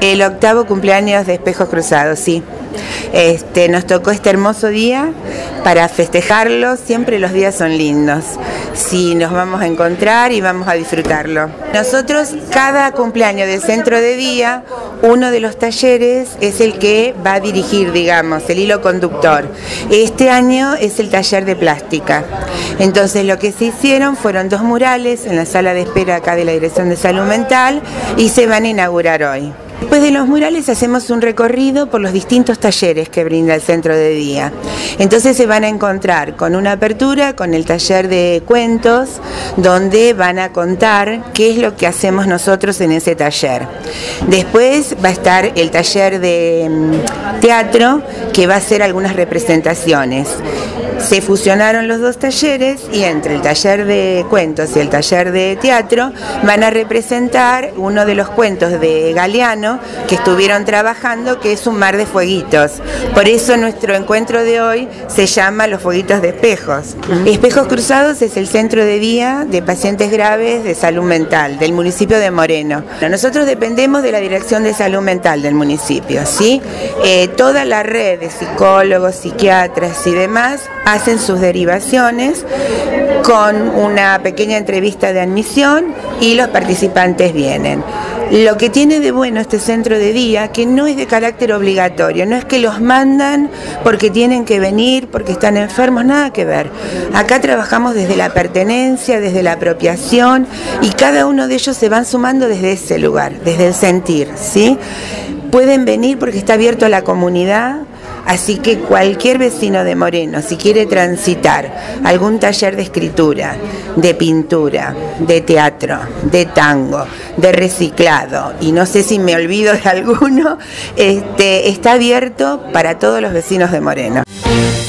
El 8º cumpleaños de Espejos Cruzados, sí. Nos tocó este hermoso día para festejarlo. Siempre los días son lindos. Sí, nos vamos a encontrar y vamos a disfrutarlo. Nosotros, cada cumpleaños del centro de día, uno de los talleres es el que va a dirigir, digamos, el hilo conductor. Este año es el taller de plástica. Entonces lo que se hicieron fueron 2 murales en la sala de espera acá de la Dirección de Salud Mental y se van a inaugurar hoy. Después de los murales hacemos un recorrido por los distintos talleres que brinda el centro de día. Entonces se van a encontrar con una apertura, con el taller de cuentos, donde van a contar qué es lo que hacemos nosotros en ese taller. Después va a estar el taller de teatro, que va a hacer algunas representaciones. Se fusionaron los 2 talleres y entre el taller de cuentos y el taller de teatro van a representar uno de los cuentos de Galeano que estuvieron trabajando, que es Un mar de fueguitos. Por eso nuestro encuentro de hoy se llama Los fueguitos de espejos. Espejos Cruzados es el centro de día de pacientes graves de salud mental del municipio de Moreno. Nosotros dependemos de la Dirección de Salud Mental del municipio, ¿sí? Toda la red de psicólogos, psiquiatras y demás hacen sus derivaciones con una pequeña entrevista de admisión y los participantes vienen. Lo que tiene de bueno este centro de día, que no es de carácter obligatorio, no es que los mandan porque tienen que venir, porque están enfermos, nada que ver. Acá trabajamos desde la pertenencia, desde la apropiación, y cada uno de ellos se van sumando desde ese lugar, desde el sentir, ¿sí? Pueden venir porque está abierto a la comunidad. Así que cualquier vecino de Moreno, si quiere transitar algún taller de escritura, de pintura, de teatro, de tango, de reciclado, y no sé si me olvido de alguno, está abierto para todos los vecinos de Moreno.